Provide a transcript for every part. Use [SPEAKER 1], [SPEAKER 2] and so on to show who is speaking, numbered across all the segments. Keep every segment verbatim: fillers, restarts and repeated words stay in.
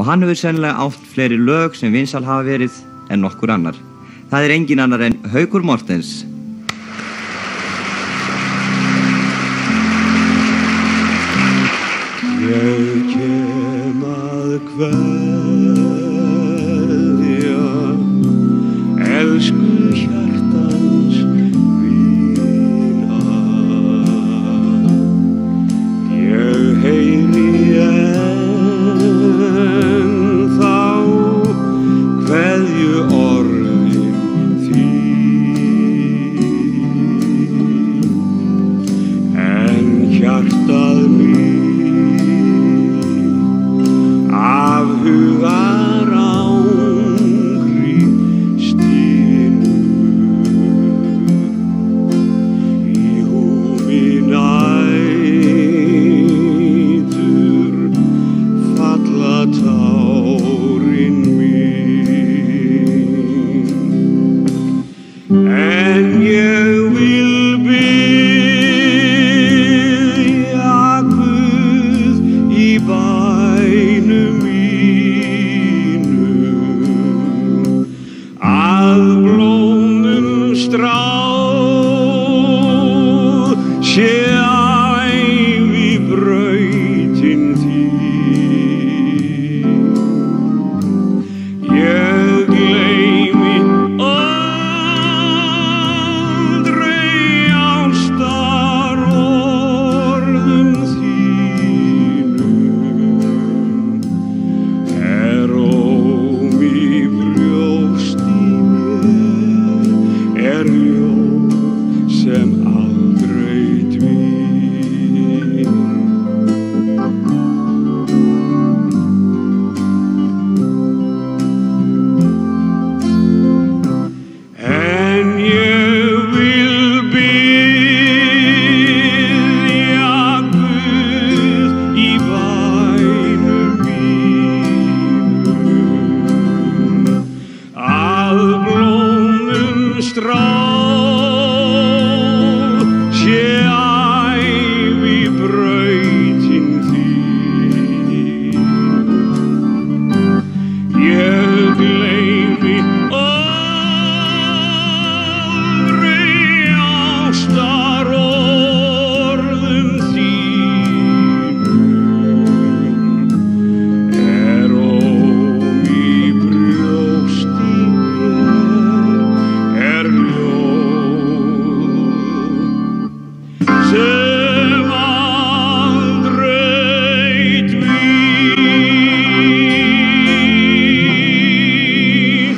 [SPEAKER 1] og hann hefur sennilega átt fleiri lög sem vinsæl hafa verið en nokkur annar. Það er engin annar en Haukur Mortens.
[SPEAKER 2] Ég kem að kveðja elsku hjartans vína. Ég heyri ennþá kveðju orðin þín, en hjartað mín af hugar ángrý stynur. Í húmi nætur falla tárin mín, en ég vil biðja Guð í bænum mínum að blómum stráð sé ævibrautin þín. Ég gleymi aldrei ástarorðum þínum, er óm í brjósti mér, er ljóð sem aldrei dvín. En ég vil biðja Guð í bænum mínum að blómum stráð sé ævibrautin þín. Ég gleymi aldrei ástarorðum þínum, er óm í brjósti mér, er ljóð sem aldrei dvín.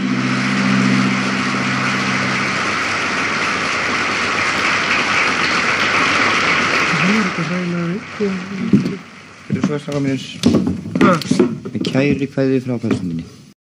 [SPEAKER 1] Fyrir svo að stráka mínus með kæri kveðju frá persónu minni.